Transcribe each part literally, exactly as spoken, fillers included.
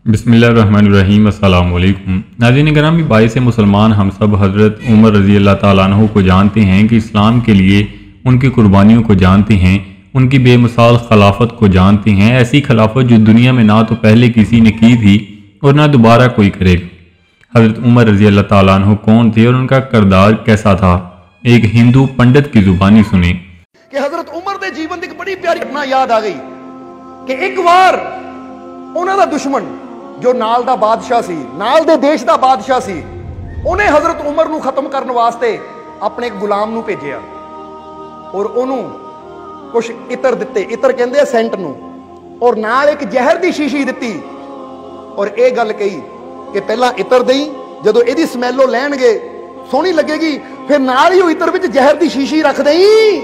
बिस्मिल्लाहिर्रहमानिर्रहीम अस्सलाम वालेकुम। नाज़रीन करामी, बाइस मुसलमान हम सब हज़रत उमर रज़ी अल्लाह ताला अन्हु को जानते हैं कि इस्लाम के लिए उनकी कुर्बानियों को जानते हैं, उनकी बेमिसाल खिलाफत को जानते हैं। ऐसी खिलाफत जो दुनिया में ना तो पहले किसी ने की थी और ना दोबारा कोई करेगा। हज़रत उमर रज़ी अल्लाह ताला अन्हु कौन थे और उनका किरदार कैसा था, एक हिंदू पंडित की जुबानी सुने कि हज़रत उमर के जीवन की एक बड़ी प्यारी घटना याद आ गई कि एक बार उन्हों का दुश्मन जो नाल दा बादशाह सी, नाल दे देश दा बादशाह सी, उन्हें हज़रत उमर नूं खत्म करने वास्ते अपने एक गुलाम नूं भेजिया और उन्हों कुछ इतर दिते, इतर कहते हैं सेंट नूं, और नाल एक जहर की शीशी दी और यह गल कही कि पहला इतर दई, जदों इहदी स्मैल वो लैणगे सोहनी लगेगी, फिर नाल ही इतर विच जहर की शीशी रख दई।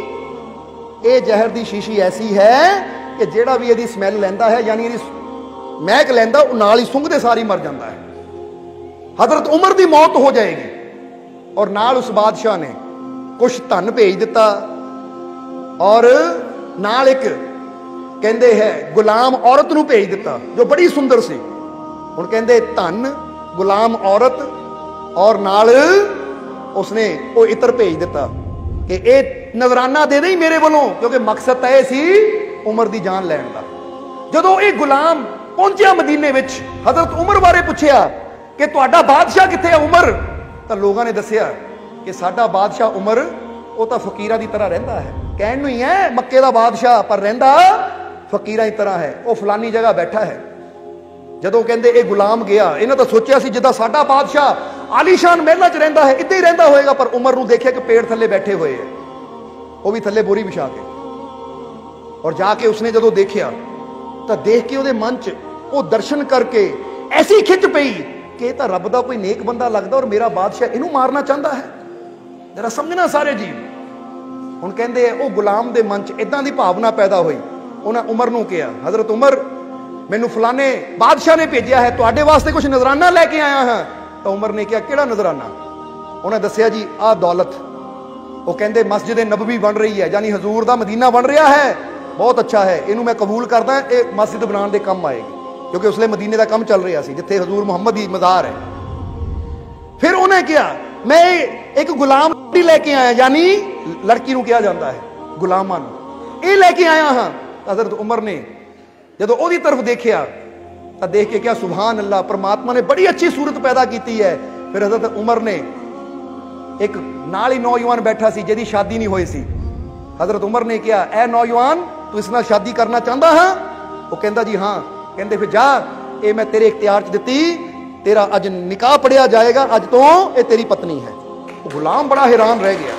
ये जहर की शीशी ऐसी है कि जिहड़ा भी इहदी स्मैल लैंदा है, यानी इहदी महक लैंदा, नाल ही सुंघदे सारी मर जाता है। हजरत उमर की मौत हो जाएगी और नाल उस बादशाह ने कुछ धन भेज दिता और नाल एक कहते है गुलाम औरत नूं भेज दिता जो बड़ी सुंदर सी। हुण कहते धन, गुलाम औरत और नाल उसने वो इतर भेज दिता कि यह नजराना दे दे मेरे वालों, क्योंकि मकसद तो यह सी उमर की जान लैण का। जदों ये गुलाम पहुंचा मदीने विच, हजरत उमर बारे पूछया कि तुहाडा बादशाह कित्थे है उमर, तो लोगों ने दसिया कि साडा बादशाह उमर वो तो फकीरां की तरह रहिंदा है, कहण नूं ही है मक्के दा बादशाह, पर रहिंदा फकीरां की तरह है, वो फलानी जगह बैठा है। जदों कहंदे ये गुलाम गया, इन्हां तो सोचिया सी जिद्दां साडा बादशाह आलीशान महलां च रहिंदा है इद्दां ही रहिंदा होएगा, पर उमर नूं देखिया कि पेड़ थल्ले बैठे हुए है, वो भी थल्ले बोरी बिछा के, और जाके उसने जदों देखिया तो देख के ਉਹਦੇ मन च वो दर्शन करके ऐसी खिंच पई कि यह तो रब का कोई नेक बंदा लगता और मेरा बादशाह इनू मारना चाहता है। जरा समझना सारे जी। हुण कहंदे वो गुलाम के मन च इदां दी भावना पैदा हुई। उन्हें उमर नूं कहा, हजरत उमर मैनू फलाने बादशाह ने भेजा है, तुहाडे वास्ते कुछ नजराना लैके आया हाँ। तो उमर ने कहा किहड़ा नजराना? उन्हें दसिया जी आ दौलत। वो कहंदे मस्जिद नबवी बन रही है, यानी हजूर दा मदीना बन रहा है, बहुत अच्छा है, इनू मैं कबूल करदा, ये मस्जिद बनाने के काम आएगी, क्योंकि उसले मदीने का काम चल रहा सी जिथे हजूर मुहम्मद की मज़ार है। फिर उन्हें कहा मैं एक गुलाम लेके आया, यानी लड़की नूं कहा जाता है गुलामां नूं, ये लेके आया हाँ। हजरत उमर ने जदों ओदी तरफ देखिया तो देख के क्या सुभान अल्लाह, परमात्मा ने बड़ी अच्छी सूरत पैदा की है। फिर हजरत उमर ने एक नाल ही नौजवान बैठा सी जिहदी शादी नहीं हुई सी। हजरत उमर ने कहा ऐ नौजवान तू इस नाल शादी करना चाहता हाँ? वो कहता जी हाँ। कहते फिर जा, ये मैं तेरे इख्तियार च दिती, तेरा अज निकाह पढ़िया जाएगा, अज तो ये तेरी पत्नी है। वो गुलाम बड़ा हैरान रह गया,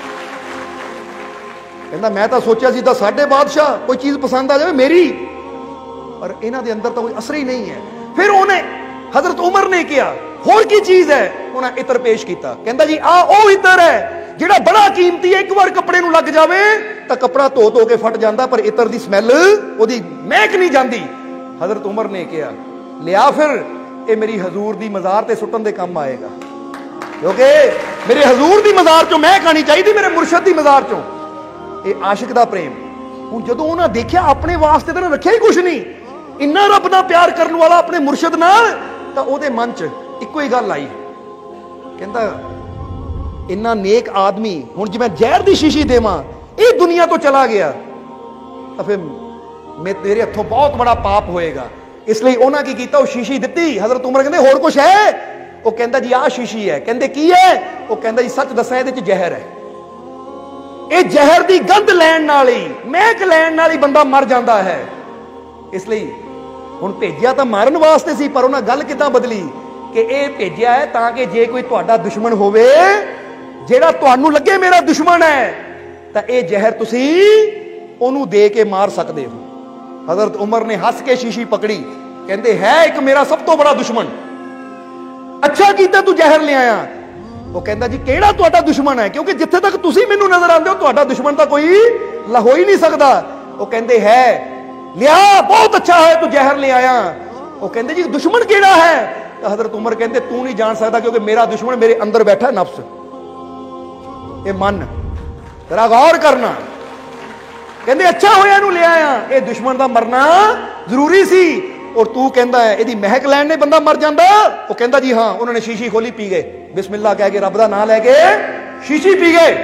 कहता मैं तो सोचा सी तो साडे बादशाह कोई चीज पसंद आ जाए मेरी, पर इन्हां दे अंदर तो कोई असर ही नहीं है। फिर उन्हें हजरत उमर ने कहा होर की चीज है? उन्हें इतर पेश किया, कहता जी आ ओ इतर है जिहड़ा बड़ा कीमती है, एक बार कपड़े नूं लग जावे तो कपड़ा धो धो के फट जाता, पर इतर दी स्मैल ओदी महक नहीं जाती। हजरत उमर ने कहा लिया फिर, ये मेरी हजूर दी मज़ार ते सुटन दे काम आएगा, क्योंकि मेरे हजूर दी मज़ार चों महक आनी चाहिए, मेरे मुर्शद दी मज़ार चों। ये आशिक दा प्रेम। हुण जदों उन्हां देखिया अपने वास्ते तो रखिया ही कुछ नहीं, इन्ना रब नाल प्यार करने वाला अपने मुर्शद नाल, तो उहदे मन च इक्को ही गल आई, कहंदा इन्ना नेक आदमी हुण जे मैं जहर दी शीशी देवां, ये दुनिया तो चला गया तो फिर मेरे हथों बहुत बड़ा पाप होएगा। इसलिए उन्हें की किया, वो शीशी दी। हजरत उमर कहते होर कुछ है? वो कहता जी आ शीशी है। कहते की है? वो कहता जी सच दसा इहदे च जहर है, ये जहर की गंध लैण नाल ही, महक लैण नाल ही बंदा मर जाता है। इसलिए हुण भेजिया तो मारन वास्ते सी, पर उन्हें गल किदां बदली कि यह भेजिया है ताकि जे कोई तुहाडा दुश्मन होवे, जेड़ा तुहानू लगे मेरा दुश्मन है, तो यह जहर तुसी ओनू दे के मार सकते हो। हजरत उमर ने हस के शीशी पकड़ी, कहते है एक मेरा सब तो बड़ा दुश्मन, अच्छा कीता तू जहर ले आया। वो कहता जी केड़ा तुहाडा दुश्मन है, क्योंकि जिथे तक तुसी मैनू नजर आते हो तुहाडा दुश्मन तो कोई हो ही नहीं सकता। वो कहते है लिया बहुत अच्छा है तू जहर ले आया। वो कहते जी दुश्मन केड़ा है? तो हजरत उमर कहते तू नहीं जान सकता, क्योंकि मेरा दुश्मन मेरे अंदर बैठा नफ्स, ये मन। जरा गौर करना, कहते अच्छा होया नूं ले आया, ये दुश्मन का मरना जरूरी सी, और तू कहता है ਇਹਦੀ महक लैन ने बंदा मर जाता। वो कहता जी हाँ, उन्होंने शीशी खोली, पी गए, बिस्मिल्लाह कह के रब दा नाम लैके शीशी पी गए।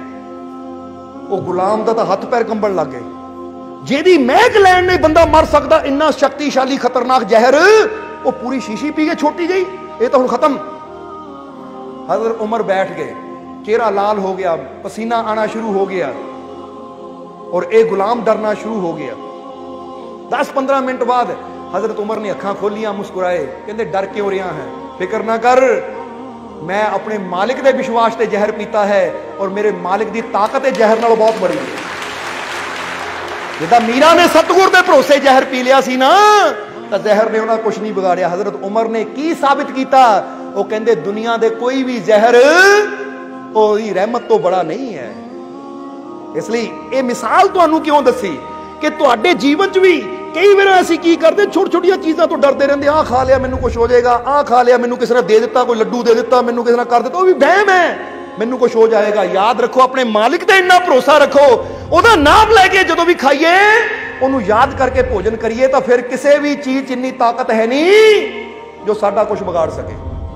वो गुलाम दा तां हथ पैर कंबण लग गए। ਜਿਹਦੀ महक लैन ने बंदा मर सकता, इन्ना शक्तिशाली खतरनाक जहर, वो पूरी शीशी पी गए, छोटी गई, ये तो हुण खत्म। हजरत उमर बैठ गए, चेहरा लाल हो गया, पसीना आना शुरू हो गया और एक गुलाम डरना शुरू हो गया। दस पंद्रह मिनट बाद हजरत उमर ने अखां खोलियां, मुस्कुराए, कहते डर क्यों रहा है, फिक्र ना कर, मैं अपने मालिक के विश्वास से जहर पीता है और मेरे मालिक की ताकत जहर नालों बहुत बड़ी है। जिदा मीरा ने सतगुर के भरोसे जहर पी लिया सी ना, तो जहर ने उन्हें कुछ नहीं बिगाड़िया। हजरत उमर ने की साबित किया, वो कहते दुनिया के कोई भी जहर ओदी रहमत तो बड़ा नहीं है। इसलिए ये मिसाल तुहानू क्यों दसी कि तुहाडे जीवन च भी कई बार असीं की करते, छोटी छोटिया चीज़ों तो डरते रहते, आ खा लिया मैनू कुछ हो जाएगा, आ खा लिया मैनू किसी ने दे दिता, कोई लड्डू दे दिता, मैनू किसी ने कर दिता, वो भी बहम है, मैनू कुछ हो जाएगा। याद रखो, अपने मालिक ते इन्ना भरोसा रखो, ਉਹਦਾ नाम लैके जो भी खाइए ਉਹਨੂੰ याद करके भोजन करिए, तो फिर किसी भी चीज च इन्नी ताकत है नहीं जो साडा कुछ बिगाड़ सके।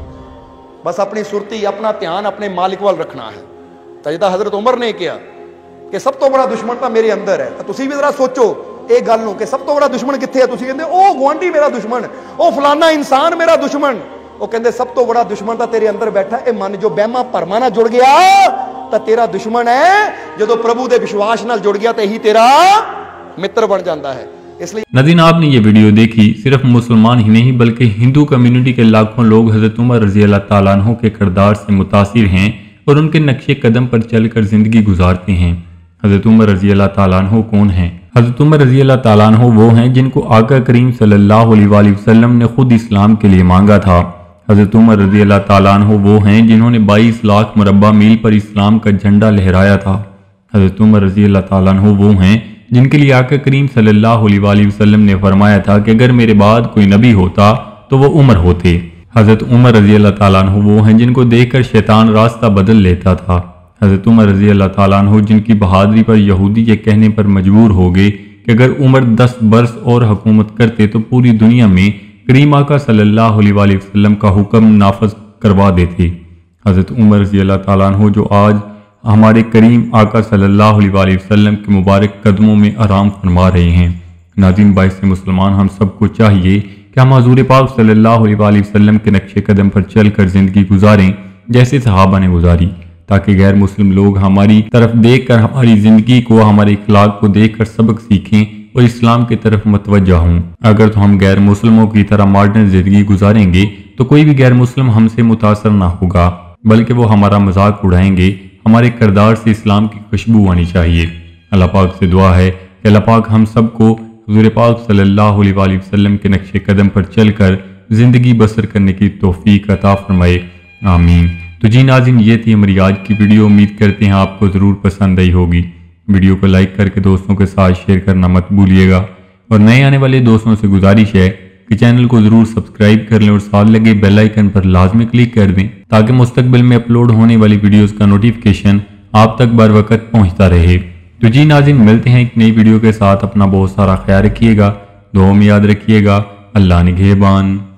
बस अपनी सुरती, अपना ध्यान अपने मालिक वाल रखना है। तो जिदा हजरत उमर ने कहा कि सब तो बड़ा दुश्मन तो मेरे अंदर है, तो तुसीं भी जरा सोचो ये गल नूं कि सब तो बड़ा दुश्मन कित्थे है। तुसीं कहंदे ओ गुआंढी मेरा दुश्मन, ओ फलाना इंसान मेरा दुश्मन, वो कहंदे सब तो बड़ा दुश्मन तो तेरे अंदर बैठा है। मन जो बहमा भरमा नाल जुड़ गया तो तेरा दुश्मन है, जो प्रभु के विश्वास नाल जुड़ गया तो यही तेरा मित्र बन जाता है। इसलिए नाज़रीन, आपने ये वीडियो देखी, सिर्फ मुसलमान ही नहीं बल्कि हिंदू कम्युनिटी के लाखों लोग हजरत उमर रजी अल्लाह ताला अन्हु के किरदार से मुतासिर हैं और उनके नक्शे कदम पर चलकर जिंदगी गुजारते हैं। हजरत उमर रजी अल्लाह ताला अन्हु कौन हैं? हजरत उमर रजी अल्लाह ताला अन्हु वो हैं जिनको आका करीम सल्लल्लाहु अलैहि वसल्लम ने खुद इस्लाम के लिए मांगा था। हजरत उमर रजी अल्लाह ताला अन्हु वो हैं जिन्होंने बाईस लाख मुरब्बा मील पर इस्लाम का झंडा लहराया था। हजरत उमर रजी अल्लाह ताला अन्हु वो हैं जिनके लिए आका करीम सल्लल्लाहु अलैहि वसल्लम ने फरमाया था कि अगर मेरे बाद कोई नबी होता तो वो उमर होते। हजरत उमर रजी अल्लाह ताला अन्हु वो हैं जिनको देखकर शैतान रास्ता बदल लेता था। हजरत उमर रजी अल्लाह ताला अन्हु जिनकी बहादुरी पर यहूदी के कहने पर मजबूर हो गए कि अगर उमर दस बरस और हुकूमत करते तो पूरी दुनिया में करीम आका सल्लल्लाहु अलैहि वसल्लम का हुक्म नाफज करवा देते। हजरत उमर रजी अल्लाह ताला अन्हु जो आज हमारे करीम आका सल्लल्लाहु अलैहि वसल्लम के मुबारक कदमों में आराम फरमा रहे हैं। नाज़रीन, बाइस मुसलमान हम सबको चाहिए कि हम हजूर पाक सल्लल्लाहु अलैहि वसल्लम के नक्शे कदम पर चलकर जिंदगी गुजारें जैसे सहाबा ने गुजारी, ताकि गैर मुस्लिम लोग हमारी तरफ देखकर हमारी जिंदगी को, हमारे इखलाक को देखकर सबक सीखें और इस्लाम की तरफ मतवज्जा हों। अगर तो हम गैर मुस्लिमों की तरह मॉडर्न जिंदगी गुजारेंगे तो कोई भी गैर मुस्लिम हमसे मुतासर ना होगा, बल्कि वो हमारा मजाक उड़ाएंगे। हमारे किरदार से इस्लाम की खुशबू आनी चाहिए। अल्लाह पाक से दुआ है कि अल्लाह पाक हम सबको हुज़ूर पाक सल्लल्लाहु अलैहि वसल्लम के नक्शे कदम पर चलकर जिंदगी बसर करने की तौफीक अता फरमाए, आमीन। तो जी नाज़रीन, ये थी हमारी आज की वीडियो। उम्मीद करते हैं आपको ज़रूर पसंद आई होगी। वीडियो को लाइक करके दोस्तों के साथ शेयर करना मत भूलिएगा और नए आने वाले दोस्तों से गुजारिश है कि चैनल को जरूर सब्सक्राइब कर लें और साथ लगे बेल आइकन पर लाजमी क्लिक कर दें, ताकि मुस्तकबिल में अपलोड होने वाली वीडियोस का नोटिफिकेशन आप तक बर वक्त पहुंचता रहे। तो जी नाज़रीन, मिलते हैं एक नई वीडियो के साथ। अपना बहुत सारा ख्याल रखिएगा, दुआ में याद रखिएगा। अल्लाह निगहबान।